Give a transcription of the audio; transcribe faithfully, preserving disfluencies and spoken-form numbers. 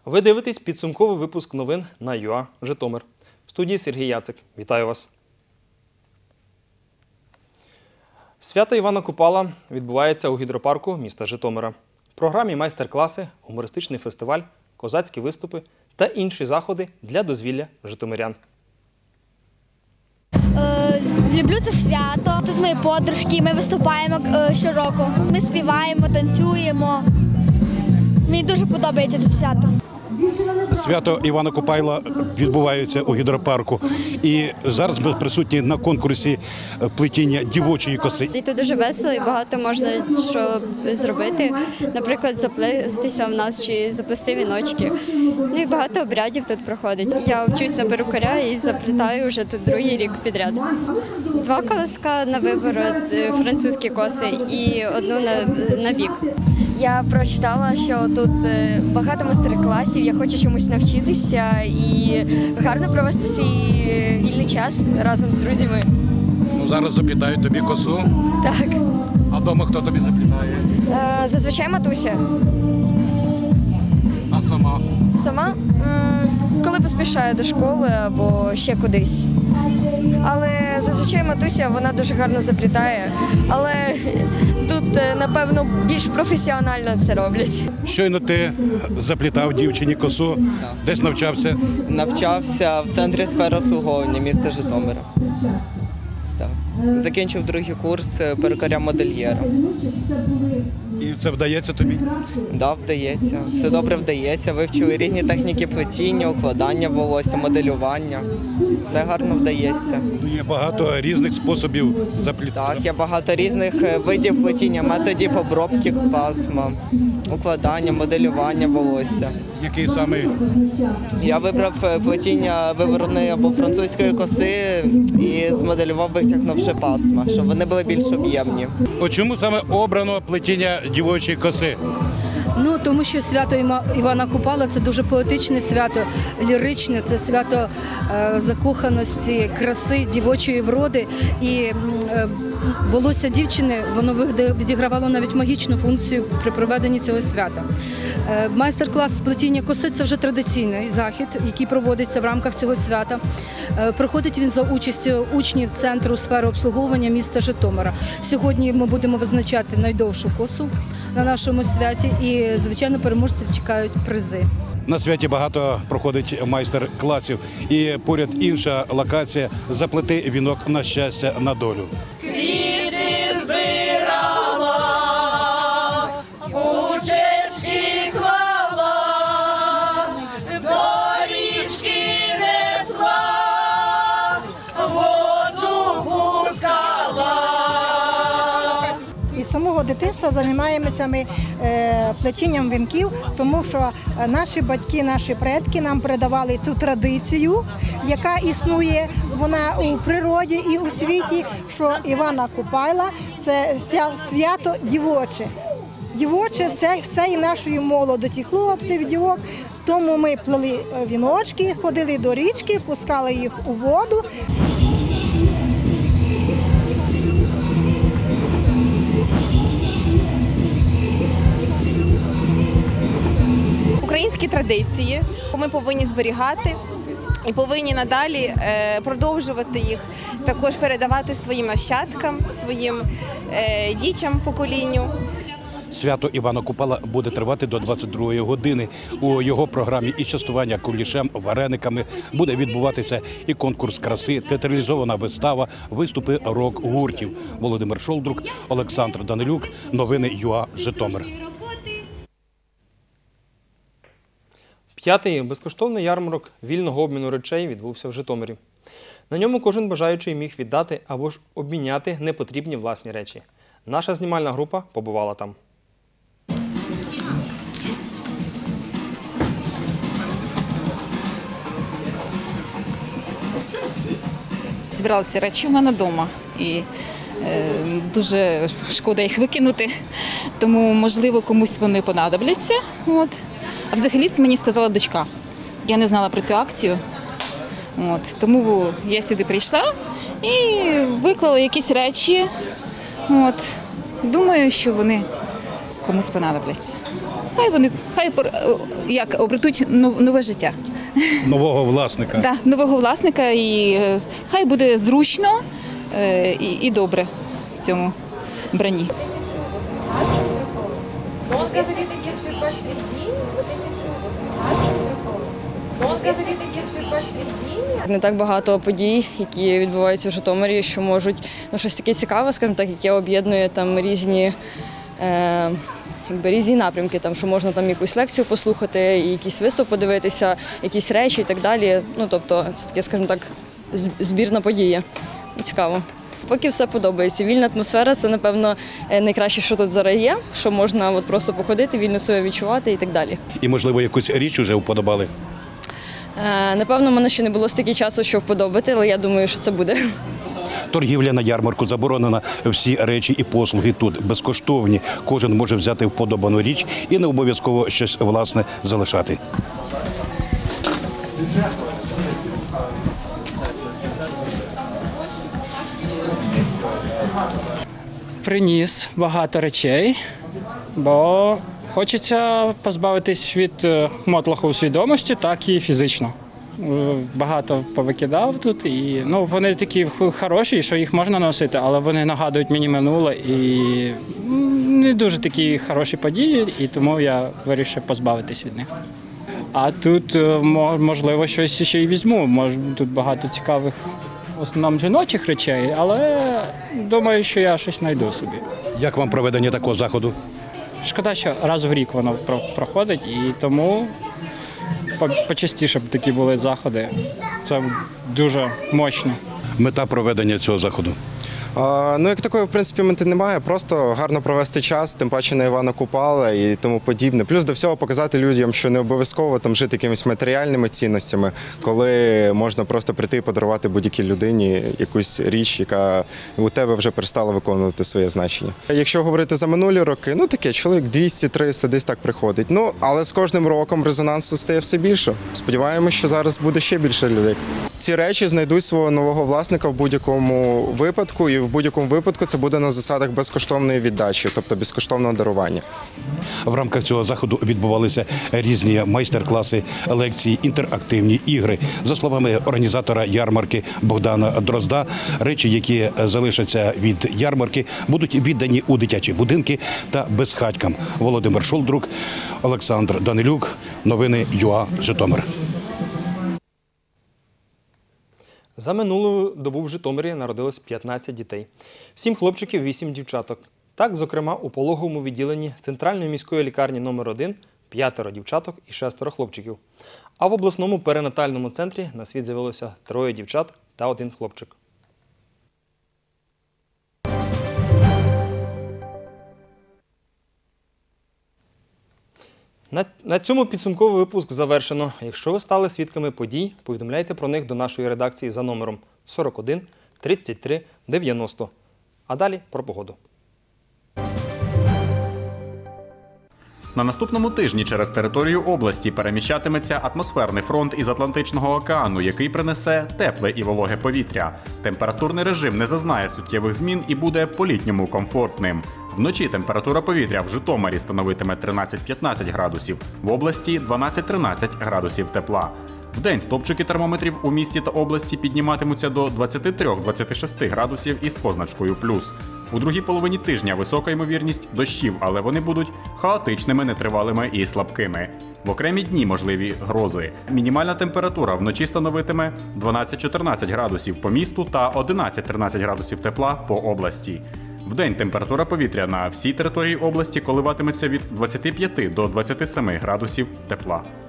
Ви дивитесь підсумковий випуск новин на ЮА Житомир. В студії Сергій Яцик. Вітаю вас. Свято Івана Купала відбувається у гідропарку міста Житомира. В програмі майстер-класи, гумористичний фестиваль, козацькі виступи та інші заходи для дозвілля житомирян. Е, люблю це свято. Тут мої подружки, ми виступаємо е, щороку. Ми співаємо, танцюємо. Мені дуже подобається це свято. Свято Івана Купайла відбувається у гідропарку. І зараз ми присутні на конкурсі плетіння дівочої коси. І тут дуже весело і багато можна що зробити. Наприклад, заплестися в нас чи заплести віночки. Ну і багато обрядів тут проходить. Я вчусь на перукаря і заплітаю вже тут другий рік підряд. Два колоска на виворот, французькі коси і одну на, на бік. Я прочитала, що тут багато майстер-класів, я хочу чомусь навчитися і гарно провести свій вільний час разом з друзями. Ну, зараз заплітають тобі косу. Так. А вдома хто тобі заплітає? Зазвичай матуся. А сама? Сама? Коли поспішаю до школи або ще кудись. Але зазвичай матуся, вона дуже гарно заплітає. Але тут, напевно, більш професіонально це роблять. Щойно ти заплітав дівчині косу, десь навчався? Навчався в центрі сфери обслуговування міста Житомира. Так. Закінчив другий курс перукаря-модельєра. І це вдається тобі? Так, да, вдається. Все добре вдається. Вивчили різні техніки плетіння, укладання волосся, моделювання. Все гарно вдається. Є багато різних способів заплітати. Так, є багато різних видів плетіння, методів обробки пасма, укладання, моделювання волосся. Який саме? Я вибрав плетіння виворотної або французької коси і змоделював, витягнувши пасма, щоб вони були більш об'ємні. О чому саме обрано плетіння дівочої коси? Ну, тому що свято Івана Купала – це дуже поетичне свято, ліричне, це свято е, закоханості, краси, дівочої вроди. І е, волосся дівчини, воно відігравало навіть магічну функцію при проведенні цього свята. Е, майстер-клас з плетіння коси – це вже традиційний захід, який проводиться в рамках цього свята. Е, проходить він за участю учнів Центру сфери обслуговування міста Житомира. Сьогодні ми будемо визначати найдовшу косу на нашому святі і, звичайно, переможців чекають призи. На святі багато проходить майстер-класів і поряд інша локація «Заплети вінок на щастя, на долю». Квіти збирала, у чечки клала, до річки несла, воду пускала. Із самого дитинства займаємося ми е, плетінням вінків, тому що наші батьки, наші предки нам передавали цю традицію, яка існує вона у природі і у світі, що Івана Купайла – це свято дівоче. Дівоче все, все і нашої молодоті, хлопців, дівок. Тому ми плели віночки, ходили до річки, пускали їх у воду. Українські традиції ми повинні зберігати і повинні надалі продовжувати їх, також передавати своїм нащадкам, своїм дітям, поколінню. Свято Івана Купала буде тривати до двадцять другої години. У його програмі і частування кулішем, варениками буде відбуватися і конкурс краси, театралізована вистава, виступи рок-гуртів. Володимир Шолдрук, Олександр Данилюк. Новини ЮА Житомир. П'ятий безкоштовний ярмарок вільного обміну речей відбувся в Житомирі. На ньому кожен бажаючий міг віддати або ж обміняти непотрібні власні речі. Наша знімальна група побувала там. Збиралися речі в мене вдома і е, дуже шкода їх викинути, тому, можливо, комусь вони понадобляться. От. А взагалі це мені сказала дочка. Я не знала про цю акцію, от. Тому я сюди прийшла і виклала якісь речі. От. Думаю, що вони комусь понадобляться. хай вони хай як обретуть нове життя. Нового власника. Да, нового власника, і е, хай буде зручно е, і, і добре в цьому бранні. Не так багато подій, які відбуваються в Житомирі, що можуть ну, щось таке цікаве, скажімо так, яке об'єднує там різні, е, якби, різні напрямки, там, що можна там якусь лекцію послухати, якийсь виступ подивитися, якісь речі і так далі. Ну, тобто, це таке, скажімо так, збірна подія. Цікаво. Поки все подобається. Вільна атмосфера – це, напевно, найкраще, що тут зараз є, що можна от просто походити, вільно себе відчувати і так далі. І, можливо, якусь річ вже вподобали? Е, напевно, в мене ще не було стільки часу, щоб вподобати, але я думаю, що це буде. Торгівля на ярмарку заборонена, всі речі і послуги тут безкоштовні. Кожен може взяти вподобану річ і не обов'язково щось власне залишати. Приніс багато речей, бо хочеться позбавитись від мотлоху свідомості, так і фізично. Багато повикидав тут, і ну, вони такі хороші, що їх можна носити, але вони нагадують мені минуле і не дуже такі хороші події, і тому я вирішив позбавитись від них. А тут, можливо, щось ще й візьму, може, тут багато цікавих в основному жіночих речей, але думаю, що я щось знайду собі. Як вам проведення такого заходу? Шкода, що раз в рік воно проходить, і тому почастіше б такі були заходи. Це дуже мощно. Мета проведення цього заходу? А, ну, як такої, в принципі, мети немає. Просто гарно провести час, тим паче на Івана Купала і тому подібне. Плюс до всього показати людям, що не обов'язково там жити якимись матеріальними цінностями, коли можна просто прийти і подарувати будь-якій людині якусь річ, яка у тебе вже перестала виконувати своє значення. Якщо говорити за минулі роки, ну таке, чоловік двісті-триста десь так приходить. Ну, але з кожним роком резонансу стає все більше. Сподіваємось, що зараз буде ще більше людей. Ці речі знайдуть свого нового власника в будь-якому випадку, і в будь-якому випадку це буде на засадах безкоштовної віддачі, тобто безкоштовного дарування. В рамках цього заходу відбувалися різні майстер-класи, лекції, інтерактивні ігри. За словами організатора ярмарки Богдана Дрозда, речі, які залишаться від ярмарки, будуть віддані у дитячі будинки та безхатькам. Володимир Шолдрук, Олександр Данилюк, новини ЮА Житомир. За минулу добу в Житомирі народилось п'ятнадцять дітей. сім хлопчиків, вісім дівчаток. Так, зокрема, у пологовому відділенні Центральної міської лікарні номер один п'ятеро дівчаток і шестеро хлопчиків. А в обласному перинатальному центрі на світ з'явилося троє дівчат та один хлопчик. На, на цьому підсумковий випуск завершено. Якщо ви стали свідками подій, повідомляйте про них до нашої редакції за номером сорок один тридцять три дев'яносто. А далі про погоду. На наступному тижні через територію області переміщатиметься атмосферний фронт із Атлантичного океану, який принесе тепле і вологе повітря. Температурний режим не зазнає суттєвих змін і буде по-літньому комфортним. Вночі температура повітря в Житомирі становитиме тринадцять-п'ятнадцять градусів, в області дванадцять-тринадцять градусів тепла. Вдень стопчики термометрів у місті та області підніматимуться до двадцяти трьох - двадцяти шести градусів із позначкою плюс. У другій половині тижня висока ймовірність дощів, але вони будуть хаотичними, нетривалими і слабкими. В окремі дні можливі грози. Мінімальна температура вночі становитиме дванадцять-чотирнадцять градусів по місту та одинадцять-тринадцять градусів тепла по області. Вдень температура повітря на всій території області коливатиметься від двадцяти п'яти до двадцяти семи градусів тепла.